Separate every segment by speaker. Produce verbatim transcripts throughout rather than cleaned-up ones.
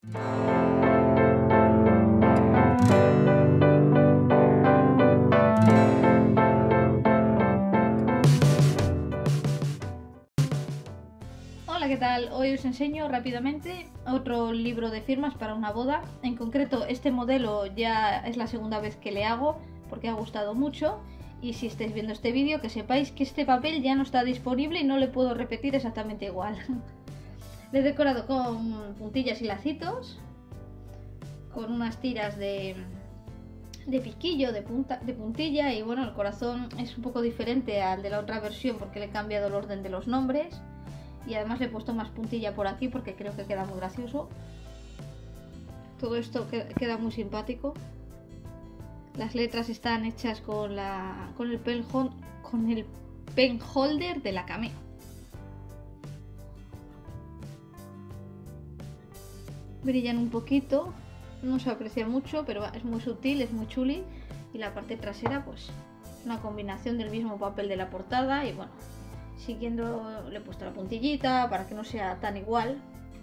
Speaker 1: Hola, ¿qué tal? Hoy os enseño rápidamente otro libro de firmas para una boda. En concreto, este modelo ya es la segunda vez que le hago porque ha gustado mucho. Y si estáis viendo este vídeo, que sepáis que este papel ya no está disponible y no le puedo repetir exactamente igual. Le he decorado con puntillas y lacitos, con unas tiras de, de piquillo, de, punta, de puntilla, y bueno, el corazón es un poco diferente al de la otra versión porque le he cambiado el orden de los nombres. Y además le he puesto más puntilla por aquí porque creo que queda muy gracioso. Todo esto queda muy simpático. Las letras están hechas con, la, con, el, pen, con el pen holder de la Cameo. Brillan un poquito, no se aprecia mucho, pero es muy sutil, es muy chuli. Y la parte trasera, pues, una combinación del mismo papel de la portada. Y bueno, siguiendo le he puesto la puntillita para que no sea tan igual.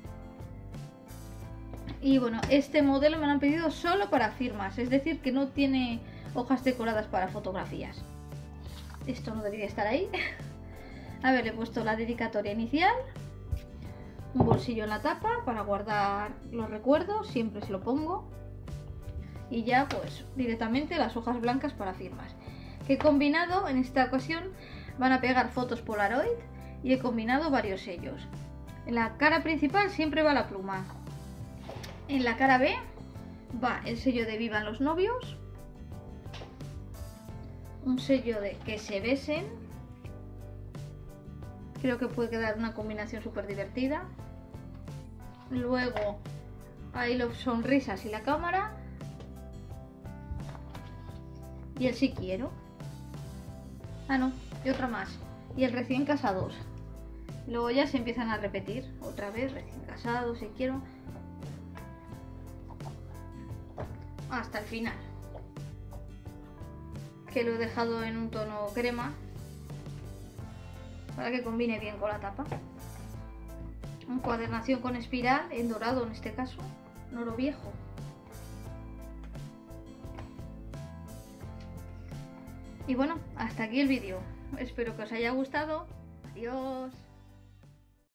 Speaker 1: Y bueno, este modelo me lo han pedido solo para firmas, es decir, que no tiene hojas decoradas para fotografías. Esto no debería estar ahí. A ver, le he puesto la dedicatoria inicial, un bolsillo en la tapa para guardar los recuerdos, siempre se lo pongo. Y ya pues directamente las hojas blancas para firmas. Que he combinado, en esta ocasión van a pegar fotos Polaroid y he combinado varios sellos. En la cara principal siempre va la pluma. En la cara B va el sello de Vivan los novios, un sello de que se besen. Creo que puede quedar una combinación súper divertida. Luego hay los sonrisas y la cámara. Y el sí quiero. Ah, no, y otra más. Y el recién casados. Luego ya se empiezan a repetir. Otra vez, recién casados, si quiero. Hasta el final. Que lo he dejado en un tono crema. Para que combine bien con la tapa. Encuadernación con espiral, en dorado en este caso. No lo viejo. Y bueno, hasta aquí el vídeo. Espero que os haya gustado. Adiós.